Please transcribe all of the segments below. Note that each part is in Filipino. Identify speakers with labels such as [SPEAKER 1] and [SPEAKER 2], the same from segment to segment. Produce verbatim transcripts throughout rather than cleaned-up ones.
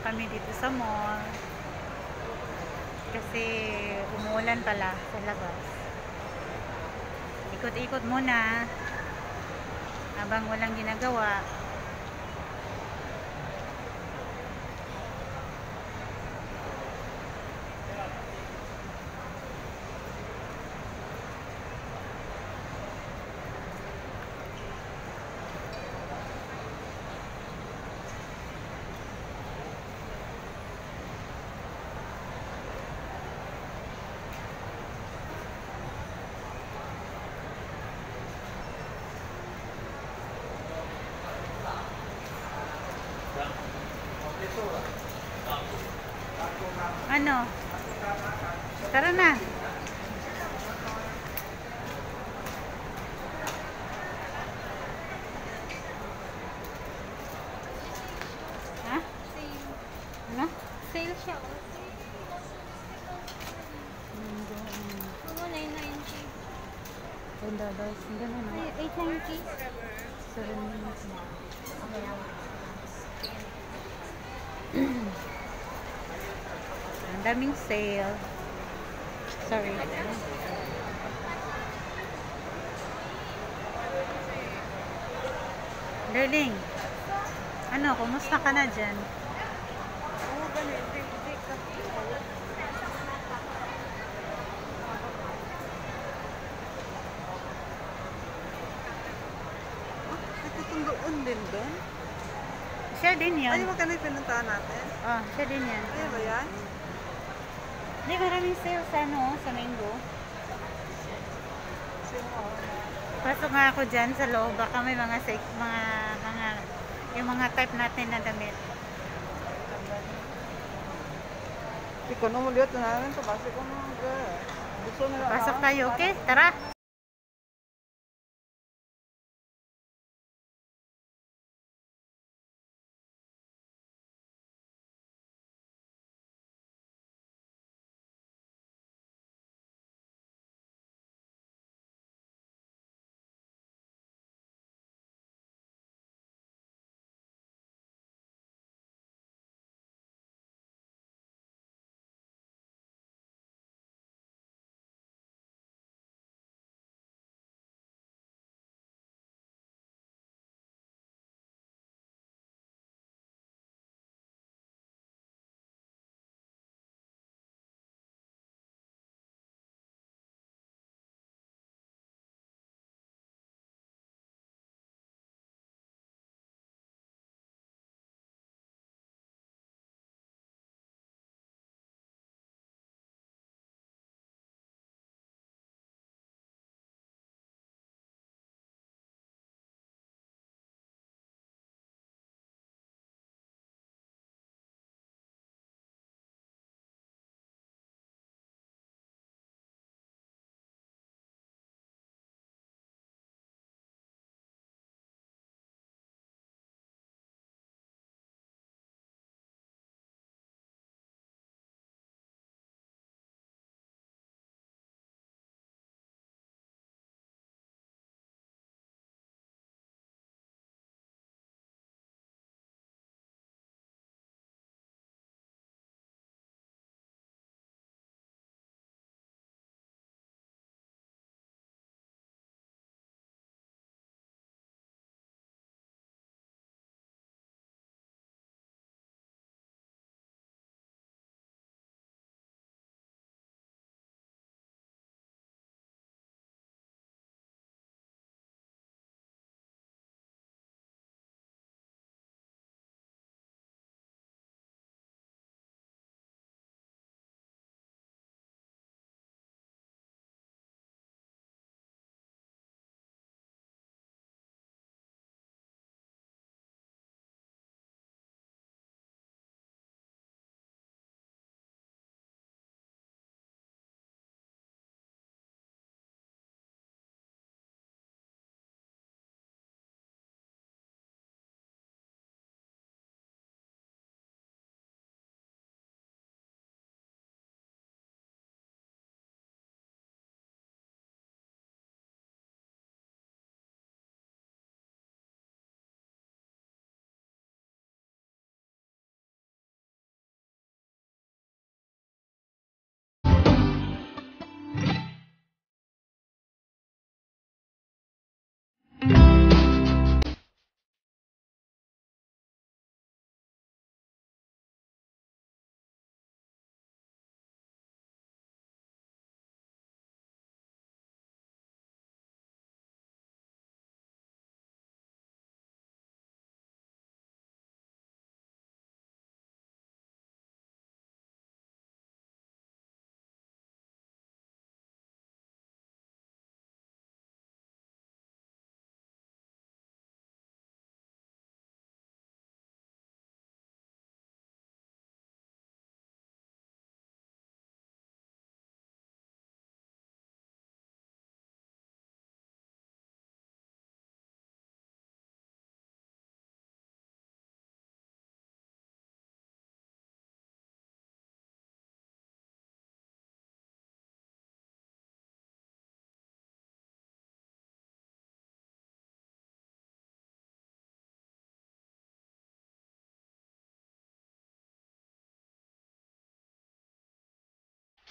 [SPEAKER 1] kami dito sa mall. Kasi umuulan pala sa labas. Ikot-ikot muna habang walang ginagawa. Ano? Tara na. Ha? Ano?
[SPEAKER 2] Sale siya. Ano, nine ninety.
[SPEAKER 1] ten dollars. Hindi na na.
[SPEAKER 2] eight ninety.
[SPEAKER 1] seven minutes na.
[SPEAKER 2] Okay lang.
[SPEAKER 1] Ang daming sale. Sorry. Darling. Ano, kumusta ka na dyan?
[SPEAKER 2] Oo, ganun. Hindi ka.
[SPEAKER 3] Nagtutundoon din doon?
[SPEAKER 1] Siya din
[SPEAKER 3] Ay,
[SPEAKER 1] yun.
[SPEAKER 3] magkano yung pinuntahan natin?
[SPEAKER 1] Oh, siya din yan.
[SPEAKER 3] Ay, ba yan?
[SPEAKER 1] Hindi, maraming sale sa ano, sa Mango.
[SPEAKER 3] Sino?
[SPEAKER 1] Pasok nga ako dyan sa loob. Baka may mga, sa- mga, mga, yung mga type natin na damit.
[SPEAKER 3] Ikaw na muliot na namin ito. Kasi ko mga gusto nila.
[SPEAKER 1] Pasok tayo, okay? Tara!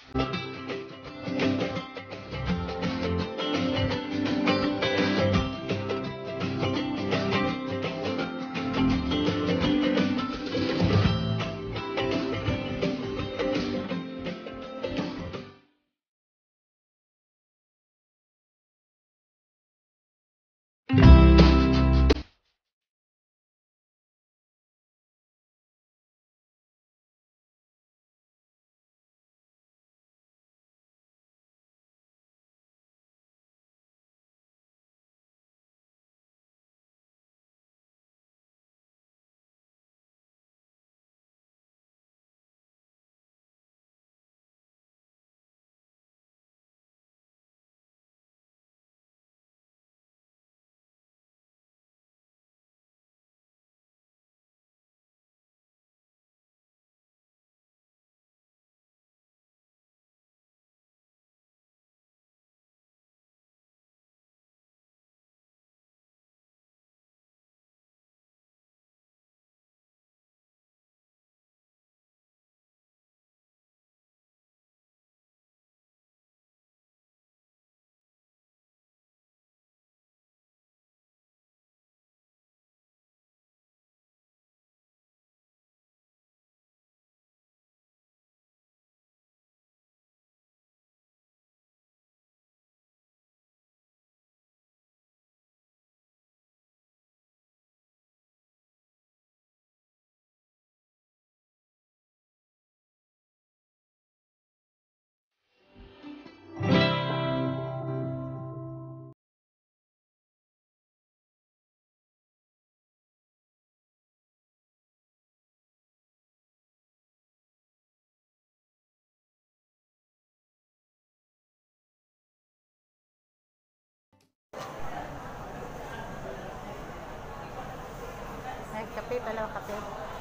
[SPEAKER 1] Nagkape pala, kape.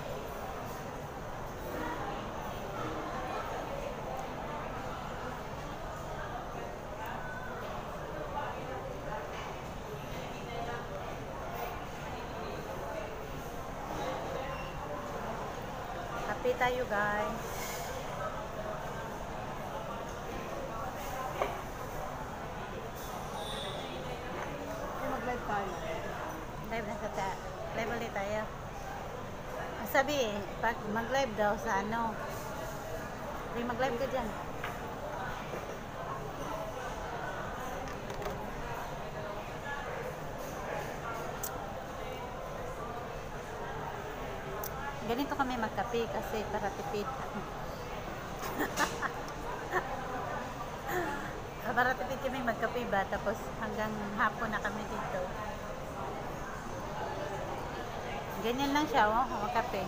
[SPEAKER 1] Kape tayo, guys.
[SPEAKER 3] Ay, mag-live tayo.
[SPEAKER 1] Live na sa ta. Live ulit tayo. Ang sabi eh, pag mag-live daw sa ano. Hindi, mag-live ka dyan. Ganito kami magkape kasi para tipid. Para tipid kami magkape ba, tapos hanggang hapon na kami dito. Ganyan lang siya, oh, magkape.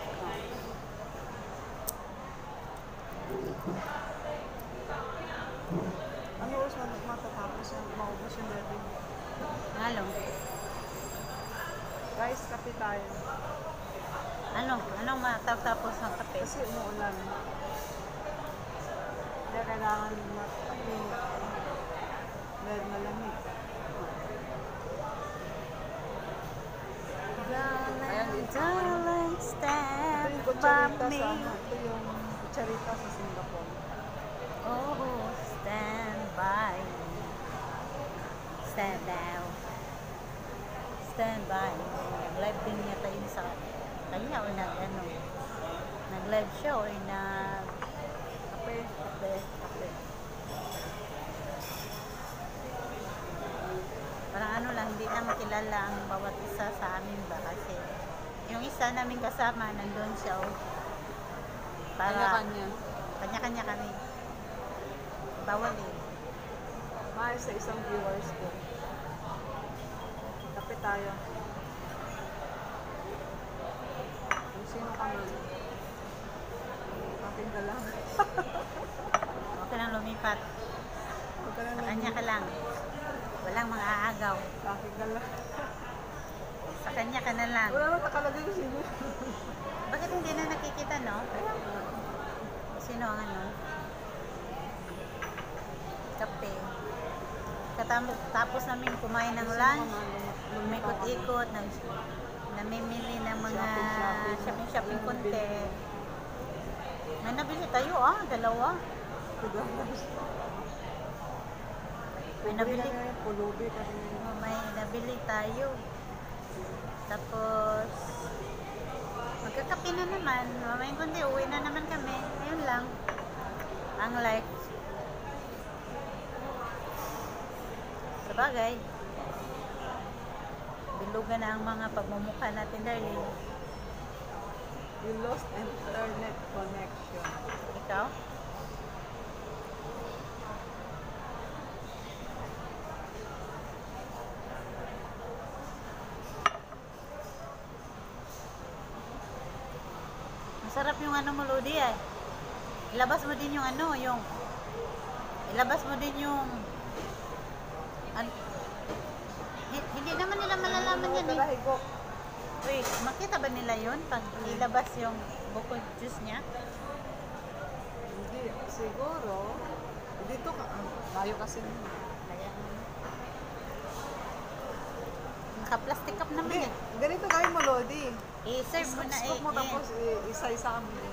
[SPEAKER 3] Ano oras mat- matatapos yung maubos yung bebe?
[SPEAKER 1] Ano?
[SPEAKER 3] Guys, kape tayo.
[SPEAKER 1] Ano? Anong matapos ng kape?
[SPEAKER 3] Kasi umuulan. Kaya kailangan mag-kape. Dahil malamig.
[SPEAKER 1] Darling, darling,
[SPEAKER 3] Ito
[SPEAKER 1] stand
[SPEAKER 3] yung
[SPEAKER 1] by
[SPEAKER 3] kutsarita
[SPEAKER 1] me.
[SPEAKER 3] sa ano. Ito yung kutsarita sa Singapore.
[SPEAKER 1] Oh, stand by me. Stand down. Stand by me. Nag-live din niya tayo sa kanya o nag ano. Nag-live siya o nag kape, kape, kape. Parang ano lang, hindi na makilala ang bawat isa sa amin ba kasi yung isa namin kasama nandun siya o para
[SPEAKER 3] Kanya-kanya.
[SPEAKER 1] kanya-kanya kami. Bawal eh.
[SPEAKER 3] Maayos sa isang viewers ko. Kape tayo. Kung sino ka man. Akin ka lang.
[SPEAKER 1] Huwag ka lang lumipat.
[SPEAKER 3] Huwag ka lang
[SPEAKER 1] Sa kanya ka lang. Walang mga aagaw.
[SPEAKER 3] Akin ka lang.
[SPEAKER 1] Sa kanya ka na lang.
[SPEAKER 3] Wala nang nakalagay kung sino.
[SPEAKER 1] Bakit hindi na nakikita, no? Sino ang ano? Kape. Katapos tapos namin kumain ng lunch, lumikot-ikot, nag, namimili ng mga shopping-shopping konti. May nabili tayo, ah, dalawa.
[SPEAKER 3] fifty dollars.
[SPEAKER 1] May nabili.
[SPEAKER 3] Pulubi kasi.
[SPEAKER 1] May nabili tayo. Tapos, magkakape na naman. Mamayang kundi, uwi na naman kami. Ayun lang. Ang life. Sabagay. Bilugan na ang mga pagmumukha natin, darling.
[SPEAKER 3] You lost internet connection.
[SPEAKER 1] Ikaw? Masarap yung ano mo, Lodi, eh. Ilabas mo din yung ano, yung ilabas mo din yung an- hi- hindi naman nila malalaman yan, eh.
[SPEAKER 3] Higop.
[SPEAKER 1] Wait, makita ba nila yun pag ilabas yung bukod juice niya?
[SPEAKER 3] Hindi, siguro. Dito ka, ah, layo kasi.
[SPEAKER 1] Kaya, naka-plastic cup naman,
[SPEAKER 3] Hindi,
[SPEAKER 1] eh.
[SPEAKER 3] ganito gawin mo, Lodi.
[SPEAKER 1] I-serve mo na, eh.
[SPEAKER 3] Scoop mo tapos
[SPEAKER 1] eh.
[SPEAKER 3] i- isa-isa kami.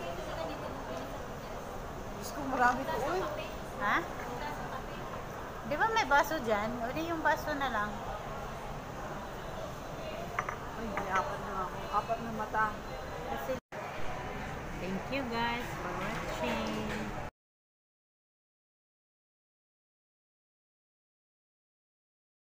[SPEAKER 3] Diyos ko, marami to. Uy,
[SPEAKER 1] Ha? Di ba may baso dyan? O di yung baso na lang.
[SPEAKER 3] ay, may apat na ako. Apat na mata.
[SPEAKER 1] Kasi, thank you guys for watching.